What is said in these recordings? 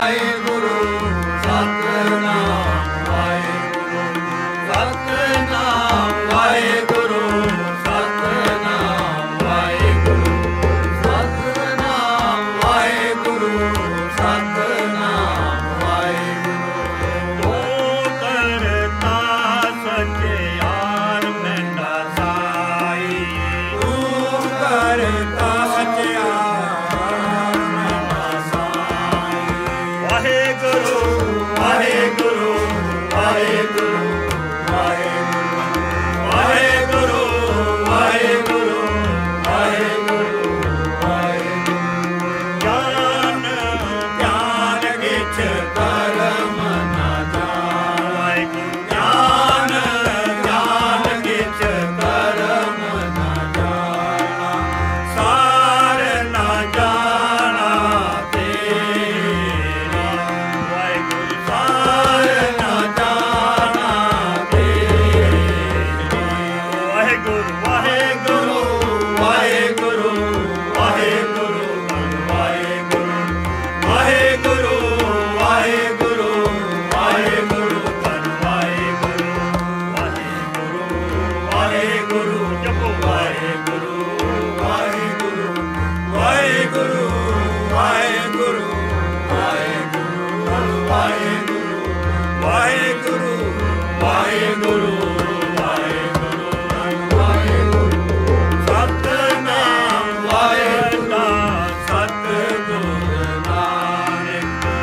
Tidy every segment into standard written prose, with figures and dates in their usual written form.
Sat Guru Nanak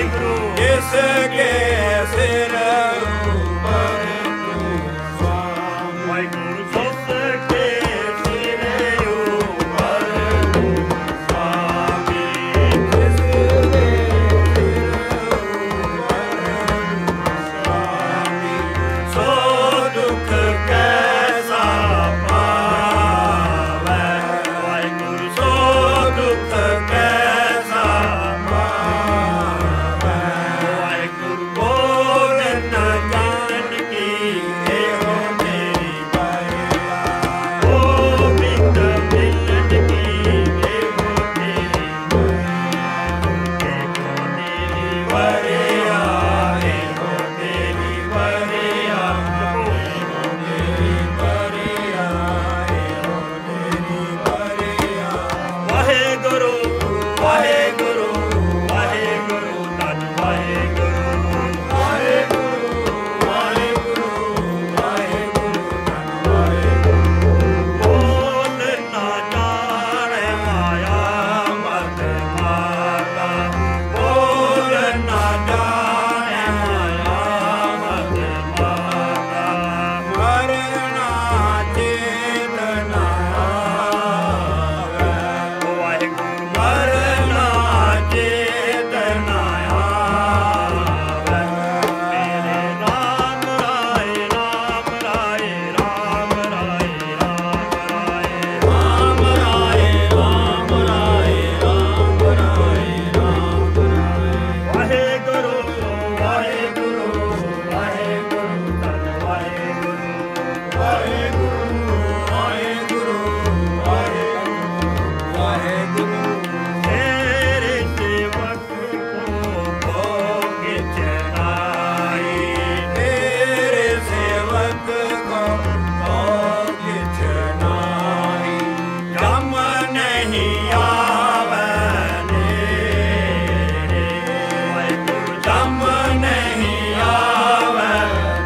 जिसके सिर ऊपर तू स्वामी, जिसके सिर ऊपर तू स्वामी, जिसके सिर ऊपर तू स्वामी, सो दुख कैसा पावै वाहिगुरू, सो दुख कैसा पावै वाहिगुरू, बोल न जान की एहो तेरी बरिया, ओ बिन मिलन की एहो तेरी बरिया, एहो तेरी बरिया, एहो तेरी बरिया, एहो तेरी बरिया, वाहिगुरू वाहिगुरू वाहिगुरू धन वाहिगुरू, वाहिगुरू वाहिगुरू वाहिगुरू धन वाहिगुरू, बोल ना जाने माया मत माता, बोल ना जाने माया मत माता, मरना चेतना आवे वाहिगुरू, मरना चेतना आवे, मेरे राम राय राम राय राम राय राम राय राम राय राम राय राम राय राम राय, वाहिगुरू वाहिगुरू वाहिगुरू धन वाहिगुरू, वाहिगुरू वाहिगुरू वाहिगुरू वाहिगुरू, तेरे सेवक को भोग चढ़ाई, तेरे सेवक को भोग चढ़ाई, जम नहीं आवे नेरे वाहिगुरू, जम नहीं आवे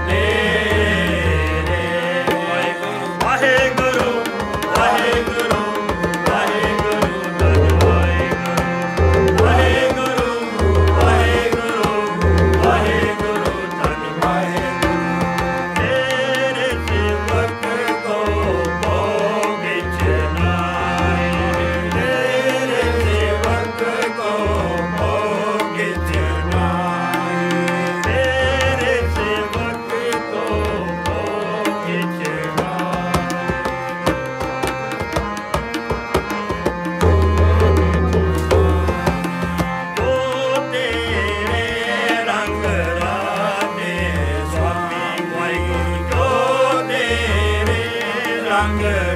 नेरे वाहिगुरू, वाहिगुरू वाहिगुरू वाहिगुरू धन वाहिगुरू, वाहिगुरू वाहिगुरू वाहिगुरू धन वाहिगुरू, तेरे सेवक को भोग चढ़ाई, तेरे सेवक को भोग चढ़ाई, तेरे सेवक को भोग चढ़ाई, जो तेरे रंग राधे स्वामी वाहिगुरू, जो तेरे रंग